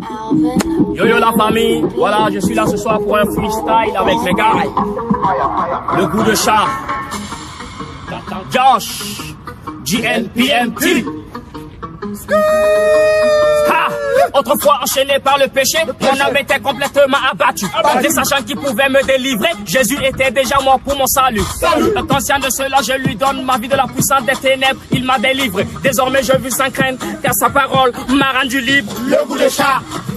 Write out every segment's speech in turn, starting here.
Yo yo la famille, voilà, je suis là ce soir pour un freestyle avec les gars. Le goût de chat. Josh, GNPMT. Autrefois enchaîné par le péché, mon âme était complètement abattue. Ne sachant qu'il pouvait me délivrer, Jésus était déjà mort pour mon salut. Conscient de cela, je lui donne ma vie de la puissance des ténèbres. Il m'a délivré. Désormais, je vis sans crainte, car sa parole m'a rendu libre. Le goût de chat.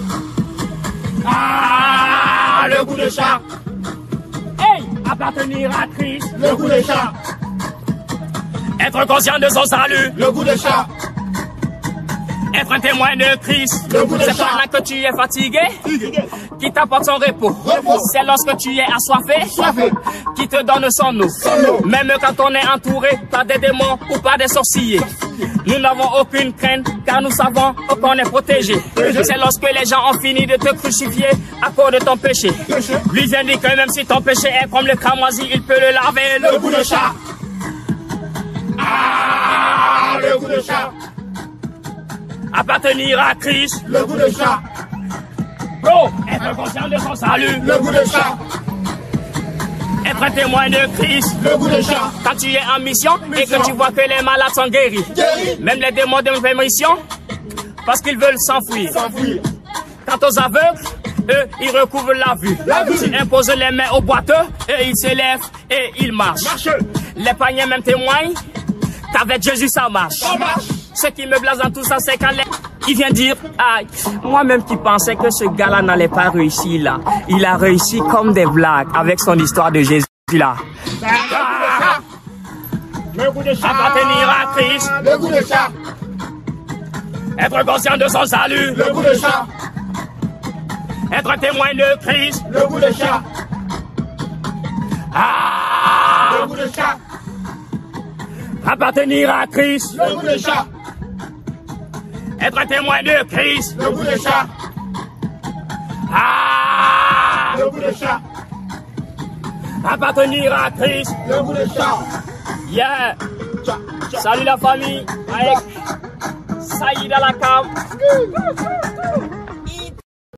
Ah, le goût de chat. Hey, appartenir à Christ. Le goût de chat. Être conscient de son salut. Le goût de chat. Être un témoin de Christ, c'est pendant que tu es fatigué, qui t'apporte son repos. C'est lorsque tu es assoiffé, qui te donne son eau. Même quand on est entouré par des démons ou par des sorciers, nous n'avons aucune crainte, car nous savons qu'on est protégé. C'est lorsque les gens ont fini de te crucifier à cause de ton péché. Lui vient dire que même si ton péché est comme le cramoisi, il peut le laver. Le goût de chat. Ah, le goût de chat. Appartenir à Christ, le goût de chat. Bro, être conscient de son salut, le goût de chat. Être un témoin de Christ, le goût de chat. Quand tu es en mission et que tu vois que les malades sont guéris, même les démons de permission, parce qu'ils veulent s'enfuir. Quant aux aveugles, eux, ils recouvrent la vue. Tu imposes les mains aux boiteux, et ils se lèvent et ils marchent. Les païens même témoignent qu'avec Jésus ça marche. Ce qui me blase dans tout ça, c'est quand il vient dire, ah, moi-même qui pensais que ce gars-là n'allait pas réussir là, il a réussi comme des blagues avec son histoire de Jésus là. Le goût de chat. Appartenir à Christ, le goût de chat. Être conscient de son salut, le goût de chat. Être un témoin de Christ, le goût de chat. Ah, le goût de chat. Appartenir à Christ, le goût de chat. Être un témoin de Christ, le goût de chat. Ah, le goût de chat. Appartenir à Christ, le goût de chat. Yeah. Salut la famille, avec Saïd à la cam.